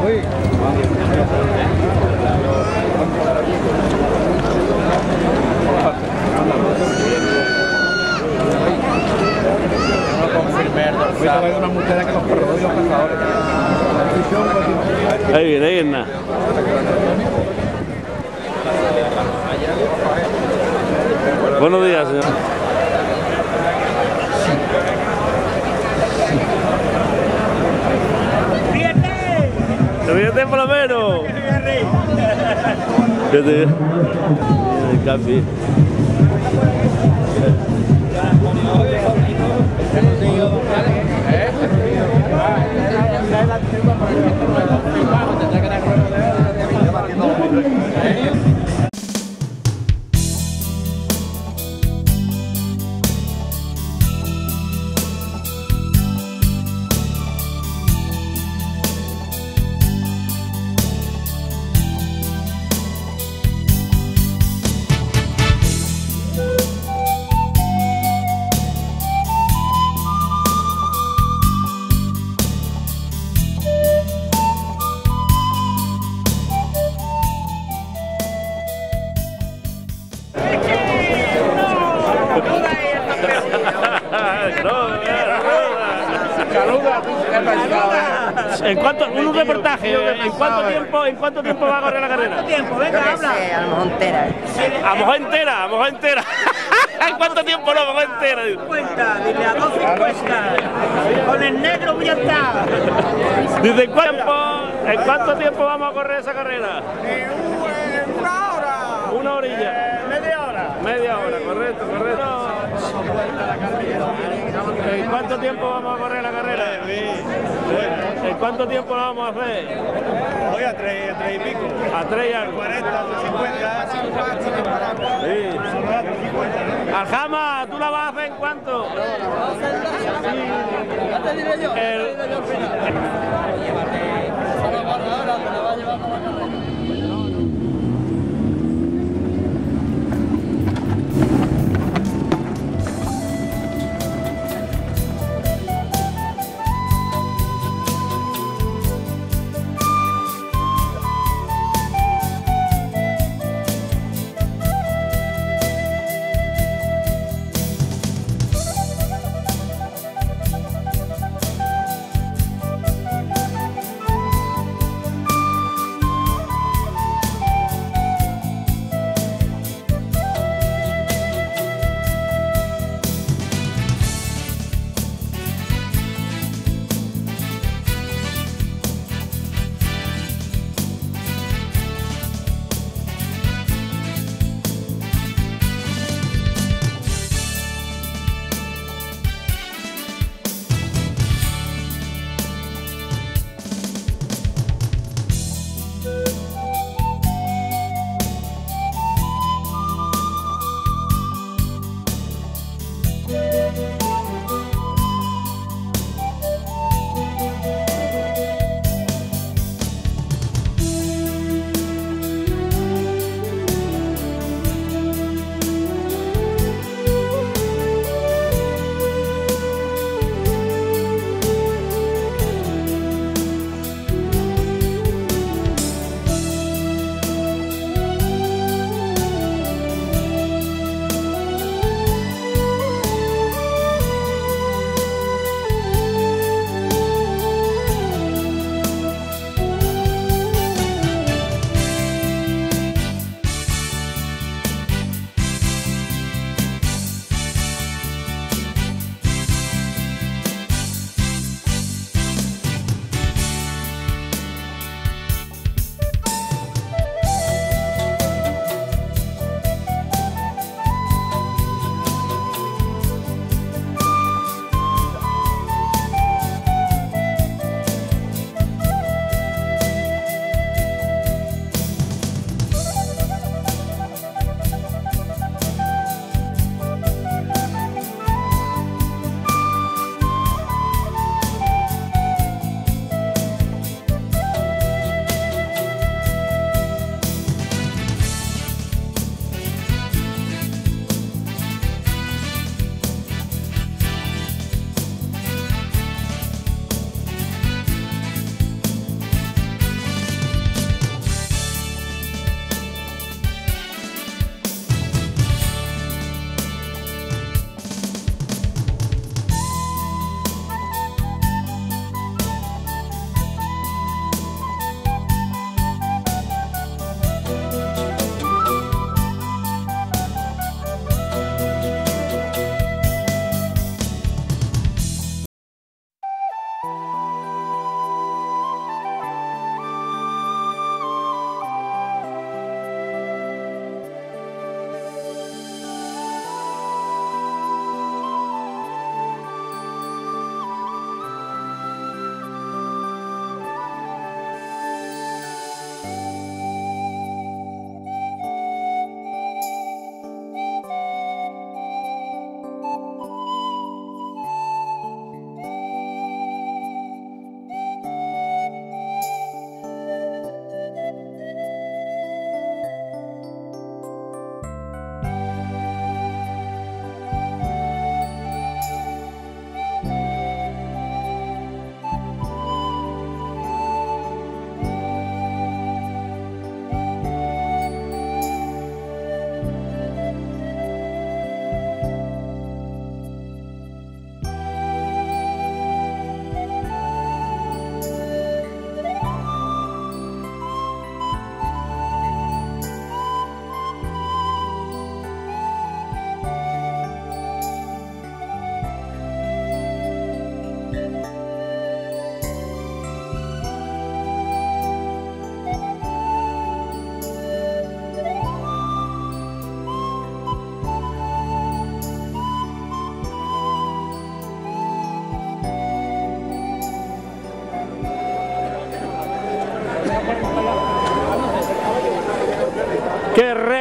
Ahí viene. Buenos días, señor. ¡Ríete por lo menos! ¡Ríete! El café. ¿En cuánto, un reportaje, ¿en cuánto tiempo va a correr la carrera? ¿Cuánto tiempo? Venga, habla. A lo mejor entera. ¿En cuánto tiempo a lo mejor entera? 50, dile a 2.50. Con el negro voy a estar. Dice, ¿en cuánto tiempo vamos a correr esa carrera? Una hora. Una horilla. Media hora, correcto. ¿En cuánto tiempo vamos a correr la carrera? ¿En cuánto tiempo lo vamos a hacer? Hoy a 3 y pico. A 3 y algo. 40, 50. Sí. Aljama, ¿tú la vas a hacer en cuánto?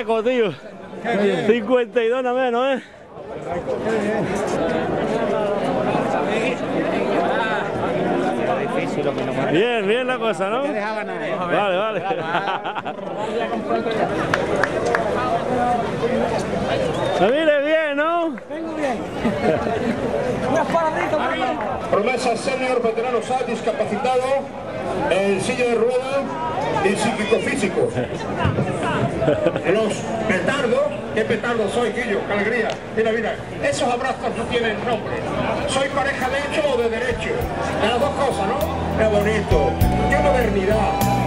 Paco, tío. 52 no menos, ¿eh? Bien, bien la cosa, ¿no? Vale, vale. Me mire bien, ¿no? Vengo bien. Promesa senior veterano SAT, discapacitado, en silla de ruedas y psíquico-físico. Los petardos, ¿qué petardo soy, Quillo? ¡Qué alegría! Mira, mira, esos abrazos no tienen nombre. ¿Soy pareja de hecho o de derecho? De las dos cosas, ¿no? ¡Qué bonito! ¡Qué modernidad!